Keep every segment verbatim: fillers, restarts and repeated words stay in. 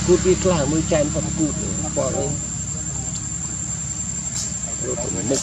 cút đi lại mới chèn phần cút bỏ lên rồi phải mục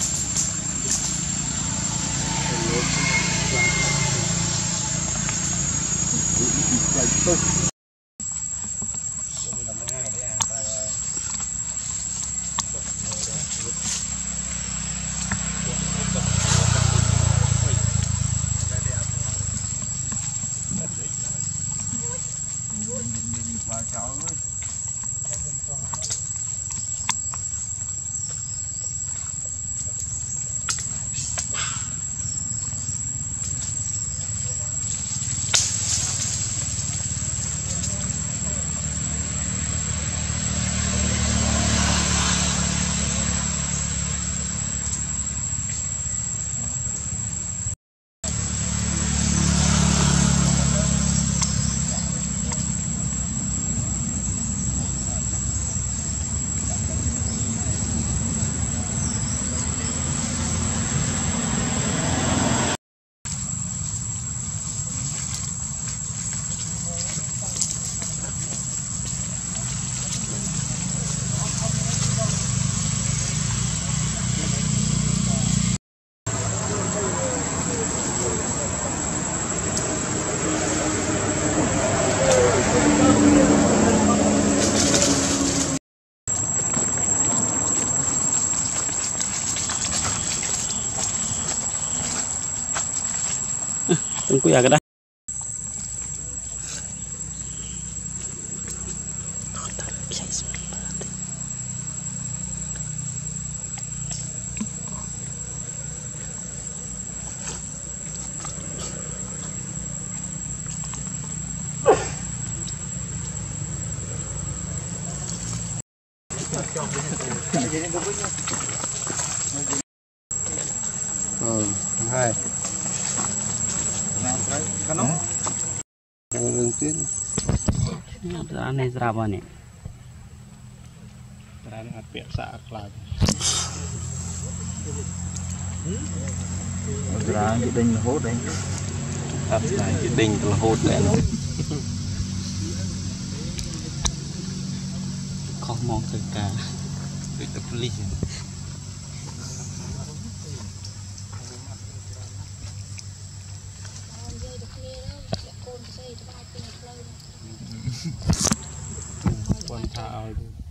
tunggu ya kada ừ, hai kan no yang tin ra này ra bao nè ra nó bẹt xạ lại ra cái đinh là hốt đấy ấp lại cái đinh là hốt đấy không mong từ cả từ tập ly quan thảo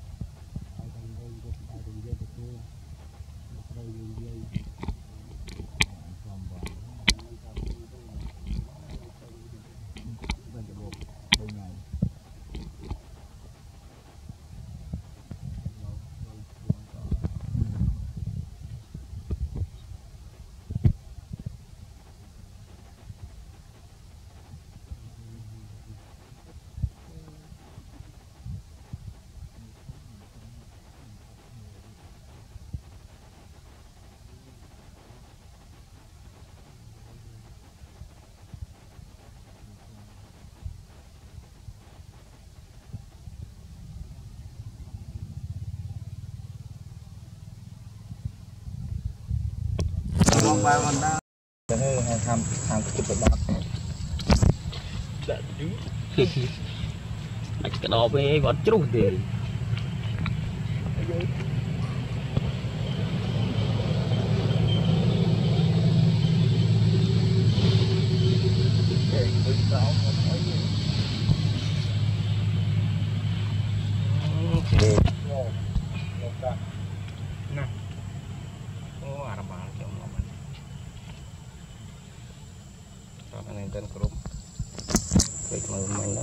ba mình đã tham tham chụp được bát cái đó với vẫn chút tiền dan kerup baik main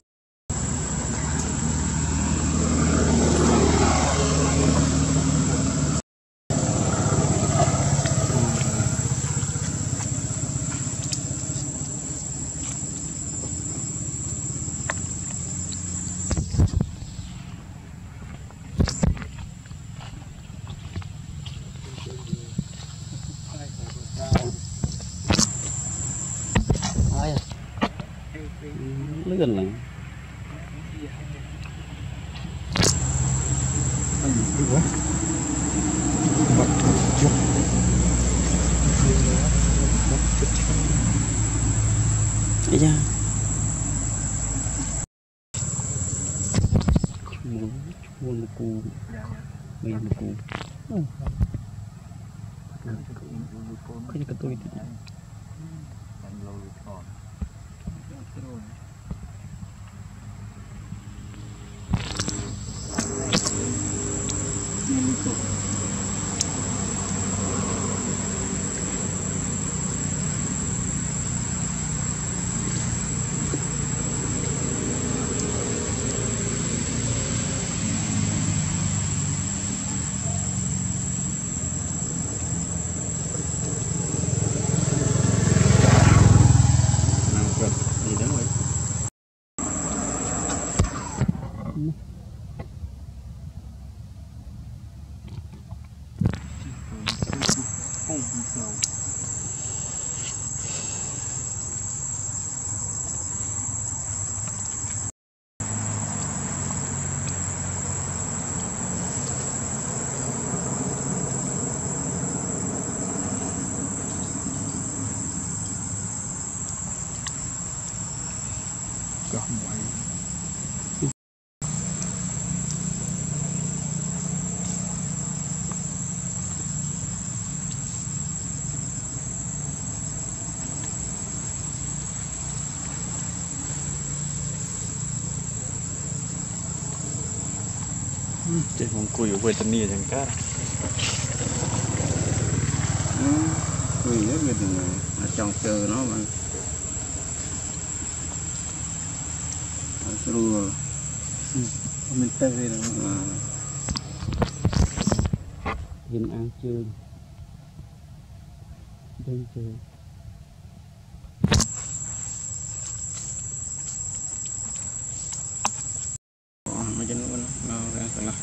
gần lắm. Iya. mình một cú cái cái tôi thì chị không cùi ở Brittany chẳng cá cùi hết Brittany là trong chờ nó mà rồi mình tê rồi hiện ăn chơi đêm chơi macam mana mau yang salah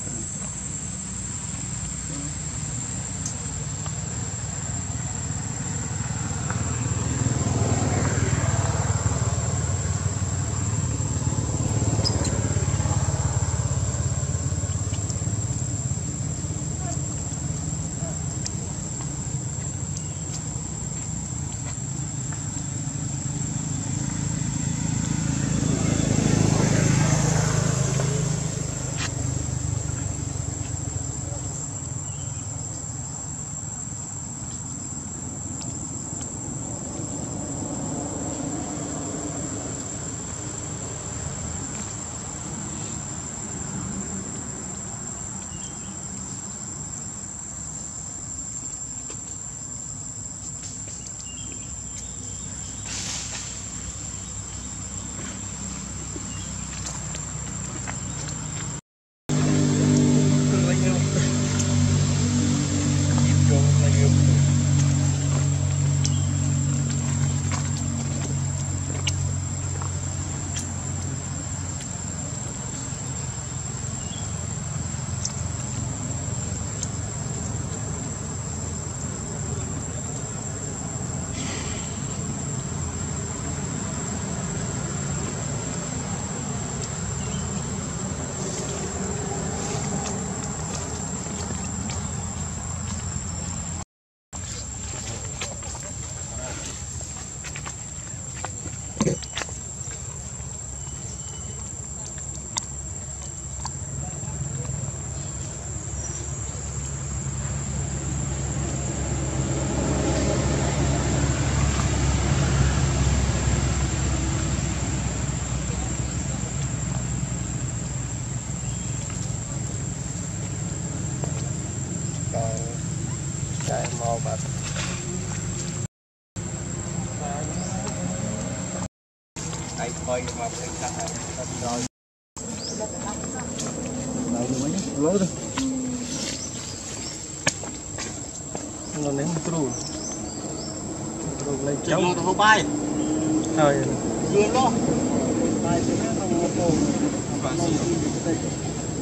mau bật ai coi mà phải cắt rồi đâu mấy lối thôi nó ném tru tru lên cháu nó không bay thôi vừa lo bay thì nó không có và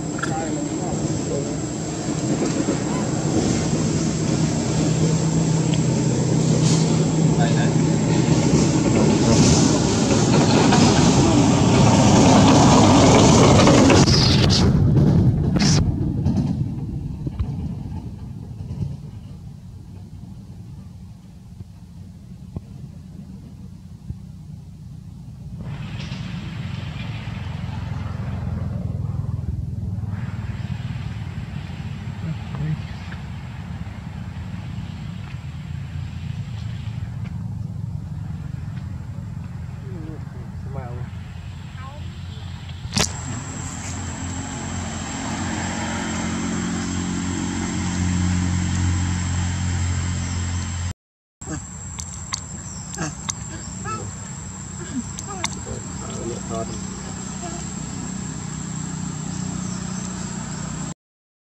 gì